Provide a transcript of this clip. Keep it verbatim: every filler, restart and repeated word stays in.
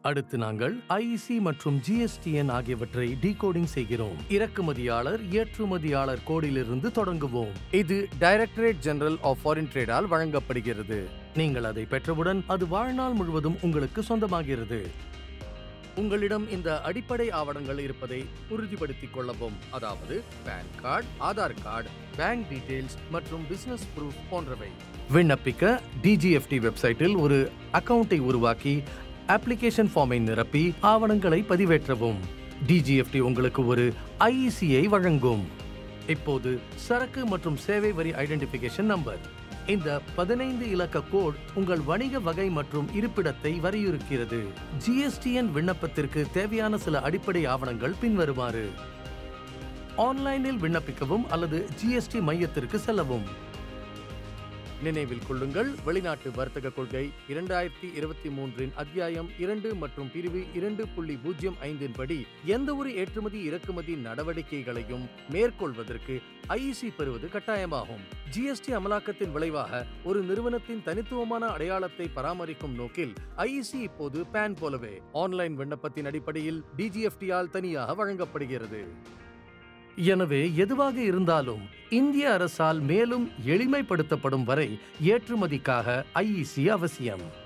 அடுத்து நாங்கள் ஐஇசி மற்றும் ஜிஎஸ்டிஎன் ஆகியவற்றை டீகோடிங் செய்கிறோம். இறக்குமதியாளர் ஏற்றுமதியாளர் கோடிலிருந்து தொடங்குவோம். இது டைரக்டரேட் ஜெனரல் ஆஃப் ஃபாரின் ட்ரேடால் வழங்கப்படுகிறது. நீங்கள் அதை பெற்றவுடன் அது வாழ்நாள் முழுவதும் உங்களுக்கு சொந்தமாகிறது. உங்களிடம் இந்த அடிப்படை ஆவணங்கள் இருப்பதை உறுதிப்படுத்திக் கொள்ளவும், அதாவது PAN card, Aadhaar card, bank details மற்றும் பிசினஸ் ப்ரூஃப் போன்றவை. விண்ணப்பிக்க டிஜிஎஃப்டி வெப்சைட்டில் ஒரு அக்கவுண்டை உருவாக்கி அப்ளிகேஷன் ஃபார்மை நிரப்பி ஆவணங்களை பதிவேற்றவும். டிஜிஎஃப்டி உங்களுக்கு ஒரு ஐஇசியை வழங்கும். இப்போது சரக்கு மற்றும் சேவை வரி ஐடென்டிஃபிகேஷன் நம்பர். இந்த பதினைந்து இலக்க கோட் உங்கள் வணிக வகை மற்றும் இருப்பிடத்தை வரையறுக்கிறது. ஜிஎஸ்டிஎன் விண்ணப்பத்திற்கு தேவையான சில அடிப்படை ஆவணங்கள் பின்வருமாறு. ஆன்லைனில் விண்ணப்பிக்கவும் அல்லது ஜிஎஸ்டி மையத்திற்கு செல்லவும். நினைவில் கொள்ளுங்கள், வெளிநாட்டு வர்த்தக கொள்கை இரண்டாயிரத்தி இருபத்தி மூன்றின் அத்தியாயம் இரண்டு மற்றும் பிரிவு இரண்டு புள்ளி பூஜ்ஜியம் ஐந்தின் படி எந்த ஒரு ஏற்றுமதி இறக்குமதி நடவடிக்கைகளையும் மேற்கொள்வதற்கு ஐஇசி பெறுவது கட்டாயமாகும். ஜிஎஸ்டி அமலாக்கத்தின் விளைவாக ஒரு நிறுவனத்தின் தனித்துவமான அடையாளத்தை பராமரிக்கும் நோக்கில் ஐஇசி இப்போது பான் போலவே ஆன்லைன் விண்ணப்பத்தின் அடிப்படையில் டிஜிஎஃப்டியால் தனியாக வழங்கப்படுகிறது. எனவே எதுவாக இருந்தாலும் இந்திய அரசால் மேலும் எளிமைப்படுத்தப்படும் வரை ஏற்றுமதிக்காக ஐஇசி அவசியம்.